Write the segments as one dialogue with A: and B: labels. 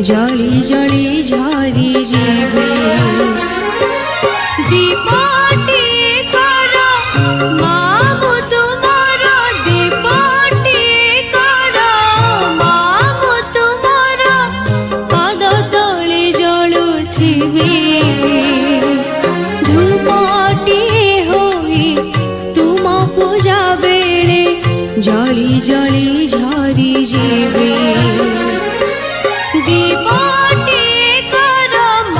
A: जली जली झरी जीवे दीपटी कर मामु तुमर दीपटी कर मामु तुमर पद तले जलुथिबे धूपटी होई तुम पूजा बेले जली जली झरी जीवे दीपटी कर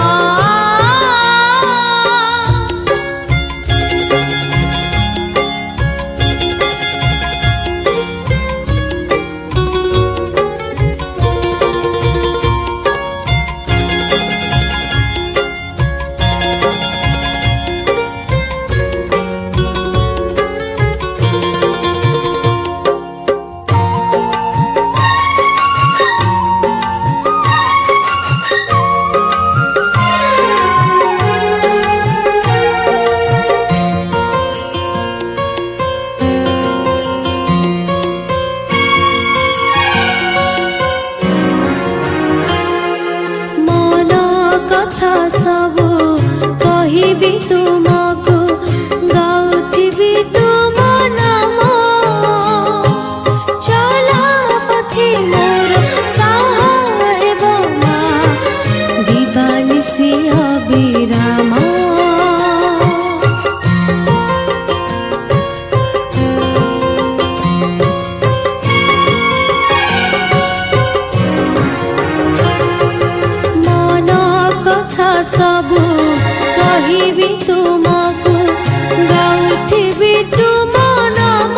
A: सबु कहिबी तुमको गाउथिबी तुम नाम चला पथि मोर साहेब मा दिवानिसी अविराम सबु कहिबी तुमको गाउथिबी तुम नाम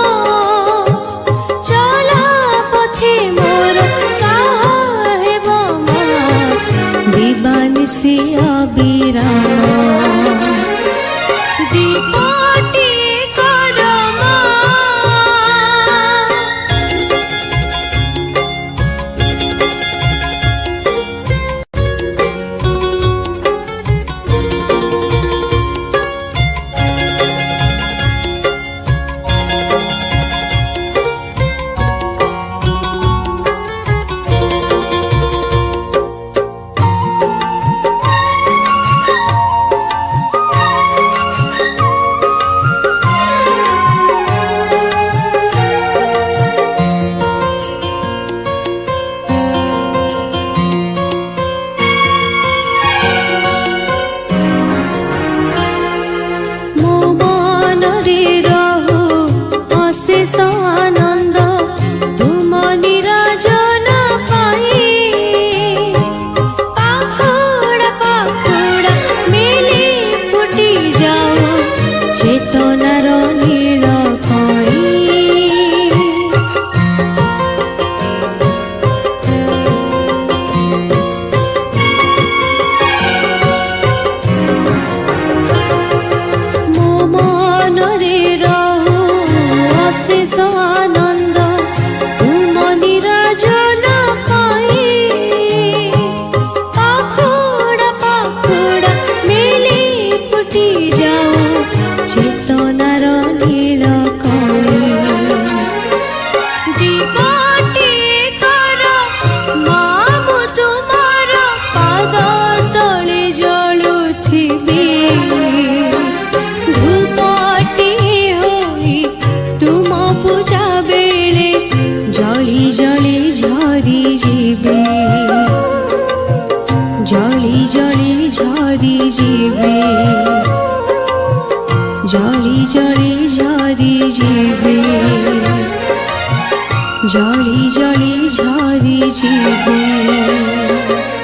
A: चला पथि मोर साहेब मा दिवानिसी अविराम दीपटी कर आनंद तुम निराजन पाई पाखुड़ा पाखुड़ा मेली फुटी जाओ चेतनार नील कई मो मन रे आनंद तुम निराजन पाई पाखुड़ा पाखुड़ा मेली फुटी जाओ चेतनार नील कई दीपटी कर मामु तुमर पाद तले जलुथिबे धूपटी होई तुम पूजा बेले जली जली झरी जीवे जली जली झरी जीवे जली जली झरी जीवे जली जली झरी जीवे।